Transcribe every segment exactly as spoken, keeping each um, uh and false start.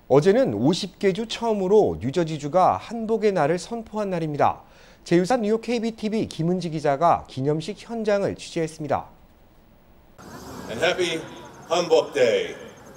어제는 오십 개 주 처음으로 뉴저지주가 한복의 날을 선포한 날입니다. 제휴사 뉴욕 케이비티비 김은지 기자가 기념식 현장을 취재했습니다. And happy Hanbok Day.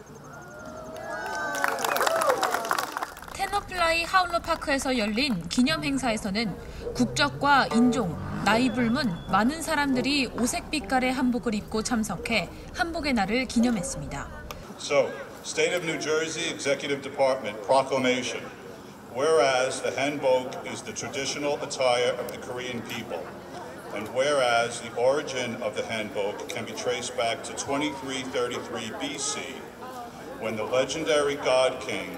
테너플라이 하울러 파크에서 열린 기념 행사에서는 국적과 인종, 나이 불문 많은 사람들이 오색 빛깔의 한복을 입고 참석해 한복의 날을 기념했습니다. So, State of New Jersey Executive Department proclamation. Whereas the hanbok is the traditional attire of the Korean people, and whereas the origin of the hanbok can be traced back to twenty-three thirty-three B C, when the legendary god king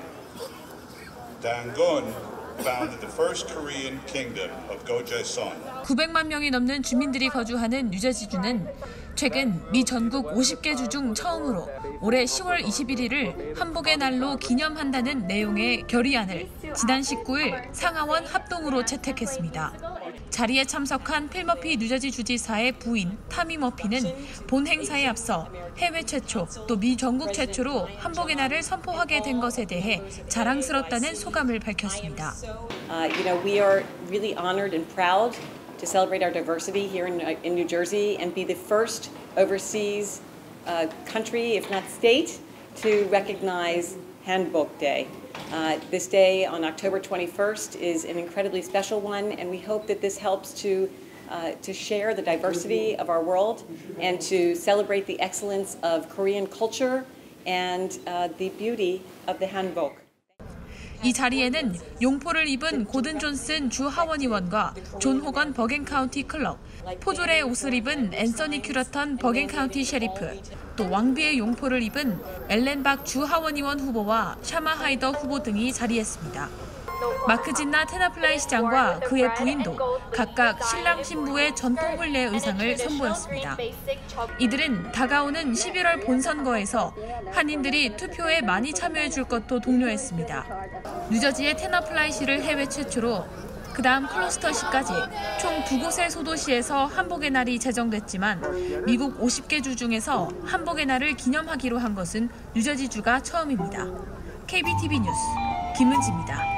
Dangun founded the first Korean kingdom of Gojoseon. 구백만 명이 넘는 주민들이 거주하는 뉴저지주는 최근 미 전국 오십 개 주 중 처음으로 올해 시월 이십일일을 한복의 날로 기념한다는 내용의 결의안을 지난 십구 일 상하원 합동으로 채택했습니다. 자리에 참석한 필머피 뉴저지 주지사의 부인 타미 머피는 본 행사에 앞서 해외 최초 또 미 전국 최초로 한복의 날을 선포하게 된 것에 대해 자랑스럽다는 소감을 밝혔습니다. Uh, you know, we are really honored and proud to celebrate our diversity here in, in New Jersey and be the first overseas uh, country, if not state, to recognize Hanbok Day. Uh, this day on October twenty-first is an incredibly special one, and we hope that this helps to uh, to share the diversity of our world and to celebrate the excellence of Korean culture and uh, the beauty of the hanbok. 이 자리에는 용포를 입은 고든 존슨 주 하원 의원과 존 호건 버겐 카운티 클럭, 포졸의 옷을 입은 앤서니 큐러턴 버겐 카운티 셰리프, 또 왕비의 용포를 입은 엘렌 박 주 하원 의원 후보와 샤마 하이더 후보 등이 자리했습니다. 마크 진나 테너플라이 시장과 그의 부인도 각각 신랑 신부의 전통 혼례 의상을 선보였습니다. 이들은 다가오는 십일월 본선거에서 한인들이 투표에 많이 참여해 줄 것도 독려했습니다. 뉴저지의 테너플라이시를 해외 최초로 그 다음 클로스터시까지 총 두 곳의 소도시에서 한복의 날이 제정됐지만 미국 오십 개 주 중에서 한복의 날을 기념하기로 한 것은 뉴저지주가 처음입니다. 케이비티비 뉴스 김은지입니다.